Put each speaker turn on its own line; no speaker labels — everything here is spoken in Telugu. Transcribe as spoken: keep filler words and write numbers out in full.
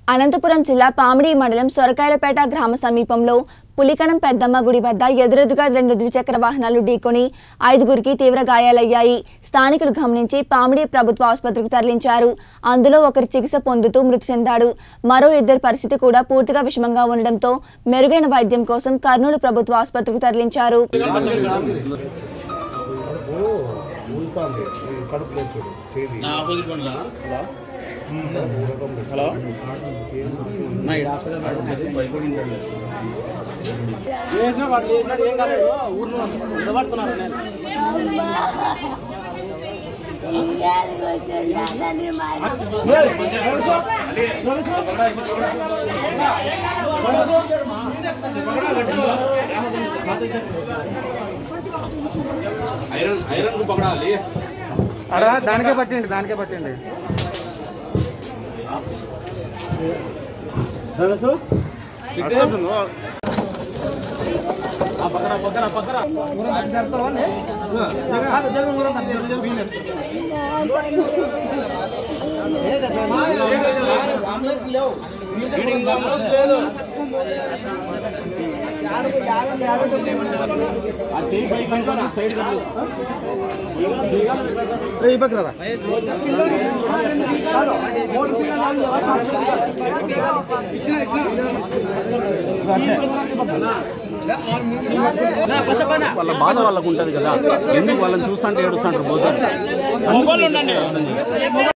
అనంతపురం జిల్లా పామిడి మండలం సొరకాయలపేట గ్రామ సమీపంలో పులికణం పెద్దమ్మ గుడి వద్ద ఎదురెదురుగా రెండు ద్విచక్ర వాహనాలు ఢీకొని ఐదుగురికి తీవ్ర గాయాలయ్యాయి. స్థానికులు గమనించి పామిడి ప్రభుత్వ ఆసుపత్రికి తరలించారు. అందులో ఒకరు చికిత్స పొందుతూ మృతి చెందాడు. మరో ఇద్దరి పరిస్థితి కూడా పూర్తిగా విషమంగా ఉండడంతో మెరుగైన వైద్యం కోసం కర్నూలు ప్రభుత్వ ఆసుపత్రికి తరలించారు.
హలో అడా దానికే పట్టండి దానికే పట్టండి పక్కన పక్కన పక్కన సైడ్ పక్కన వాళ్ళ బాధ వాళ్ళకు ఉంటది కదా, ఎందుకు వాళ్ళని చూస్తుంటే ఏడుస్తుంటారు.